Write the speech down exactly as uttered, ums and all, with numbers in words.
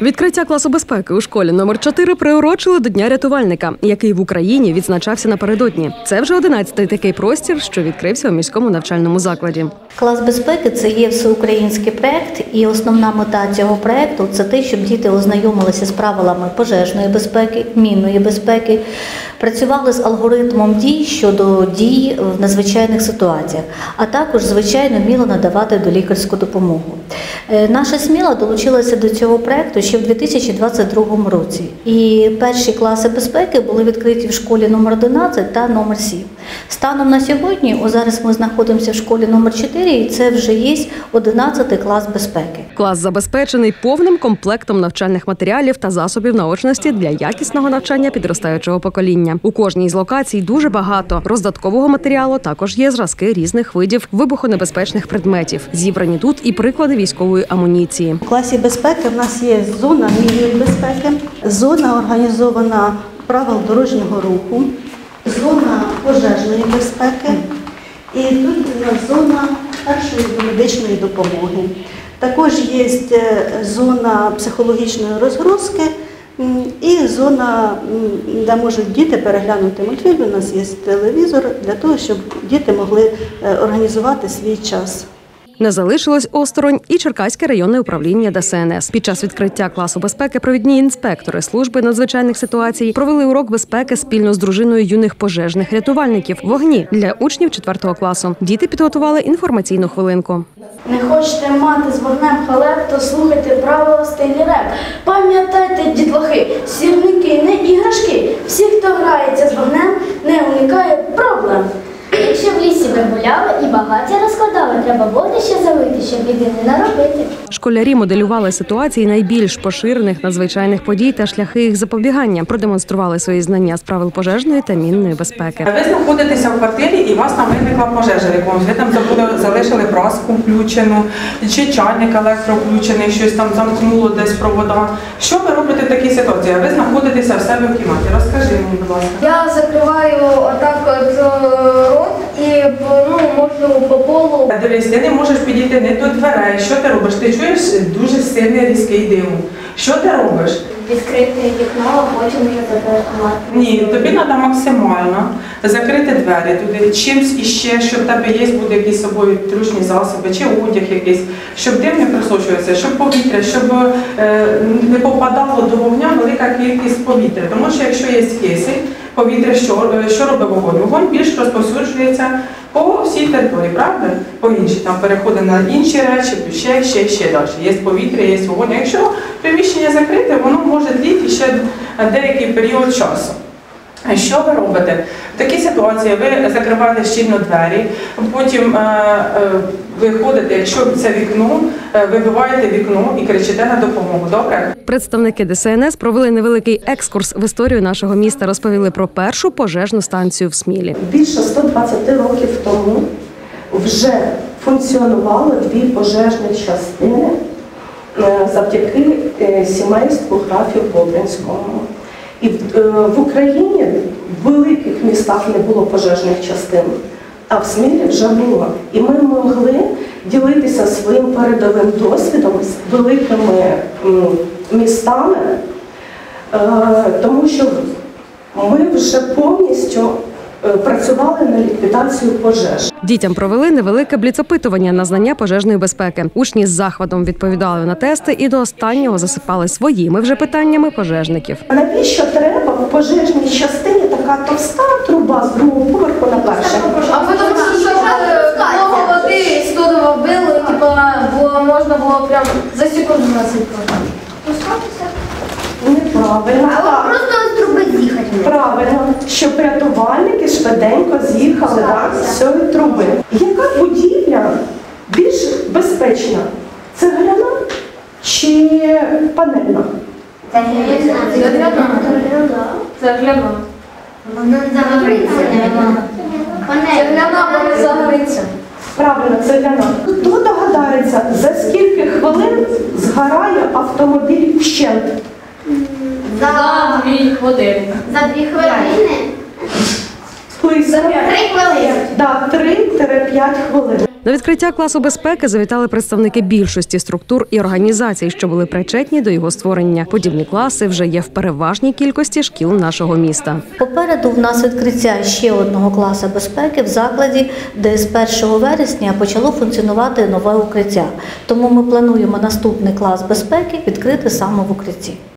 Відкриття класу безпеки у школі номер чотири приурочили до Дня рятувальника, який в Україні відзначався напередодні. Це вже одинадцятий такий простір, що відкрився у міському навчальному закладі. Клас безпеки – це є всеукраїнський проєкт, і основна мета цього проєкту – це те, щоб діти ознайомилися з правилами пожежної безпеки, мінної безпеки, працювали з алгоритмом дій щодо дій в надзвичайних ситуаціях, а також, звичайно, вміли надавати долікарську допомогу. Наша Сміла долучилася до цього проєкту ще в дві тисячі двадцять другому році. І перші класи безпеки були відкриті в школі номер одинадцять та номер сім. Станом на сьогодні, о, зараз ми знаходимося в школі номер чотири, і це вже є одинадцятий клас безпеки. Клас забезпечений повним комплектом навчальних матеріалів та засобів наочності для якісного навчання підростаючого покоління. У кожній з локацій дуже багато роздаткового матеріалу, також є зразки різних видів вибухонебезпечних предметів. Зібрані тут і приклади військової амуніції. У класі безпеки в нас є зона мінної безпеки, зона організована правил дорожнього руху, зона пожежної безпеки і тут у нас зона першої медичної допомоги. Також є зона психологічної розгрузки і зона, де можуть діти переглянути мультфільм. У нас є телевізор для того, щоб діти могли організувати свій час. Не залишилось осторонь і Черкаське районне управління Д С Н С. Під час відкриття класу безпеки провідні інспектори служби надзвичайних ситуацій провели урок безпеки спільно з дружиною юних пожежних рятувальників «Вогні» для учнів четвертого класу. Діти підготували інформаційну хвилинку. Не хочете мати з вогнем халеп, то слухайте правила стилі реп. Пам'ятайте, дітлахи, сірники не іграшки. Всі, хто грається з вогнем, не уникає проблем. Якщо в лісі ви гуляли і багаття розкладали, треба вогнище залити, щоб біди не наробити. Школярі моделювали ситуації найбільш поширених надзвичайних подій та шляхи їх запобігання, продемонстрували свої знання з правил пожежної та мінної безпеки. Ви знаходитеся в квартирі і у вас там виникла пожежа якомусь, ви там забули, залишили праску включену, чи чайник електроключений, щось там замкнуло десь провода. Що ви робите в такій ситуації? Ви знаходитеся в себе в кімнаті. Розкажи мені, будь ласка. Я закриваю отак от рот і ну, можу по полу. Дивись, ти не можеш підійти не до дверей. Що ти робиш? Ти чуєш дуже сильний різкий дим. Що ти робиш? Відкрити вікно, а потім його заблокувати. Ні, тобі треба максимально закрити двері туди, чимсь іще, що в тебе є, буде якісь з собою трушні засоби, чи одяг якийсь, щоб дим не просочувався, щоб повітря, щоб е, не попадало до вогня велика кількість повітря. Тому що якщо є кисень, повітря, що, що робить вогонь? Вогонь більш розповсюджується по всій території, правда? По іншій, там переходить на інші речі, ще, ще, ще далі. Є повітря, є вогонь. Якщо приміщення закрите, воно може тліти ще деякий період часу. Що ви робите? В такій ситуації ви закриваєте щільно двері, потім е, е, виходите, якщо це вікно, е, вибиваєте вікно і кричите на допомогу. Добре? Представники Д С Н С провели невеликий екскурс в історію нашого міста, розповіли про першу пожежну станцію в Смілі. Більше ста двадцяти років тому вже функціонували дві пожежні частини завдяки сімейству графів Бобринському. І в Україні в великих містах не було пожежних частин, а в Смілі вже було. І ми могли ділитися своїм передовим досвідом з великими містами, тому що ми вже повністю працювали на ліквідацію пожеж. Дітям провели невелике бліц-опитування на знання пожежної безпеки. Учні з захватом відповідали на тести і до останнього засипали своїми вже питаннями пожежників. А навіщо треба в пожежній частині така товста труба з другого поверху на перший? А потім що много води, студово вбили, типу, було, можна було прям за секунду насипати. Неправильно. А просто з труби з'їхати. Правильно, щоб рятувальники швиденько з'їхали так, з цієї труби. Яка будівля більш безпечна? Цегляна чи панельна? Цегляна. Цегляна. Вона загориться. Цегляна, вона загориться. Правильно, цегляна. Хто догадається, за скільки хвилин згорає автомобіль вщент? За дві години. За дві хвилини? Близько. Три хвилини. Так, три-п'ять хвилин. На відкриття класу безпеки завітали представники більшості структур і організацій, що були причетні до його створення. Подібні класи вже є в переважній кількості шкіл нашого міста. Попереду в нас відкриття ще одного класу безпеки в закладі, де з першого вересня почало функціонувати нове укриття. Тому ми плануємо наступний клас безпеки відкрити саме в укритті.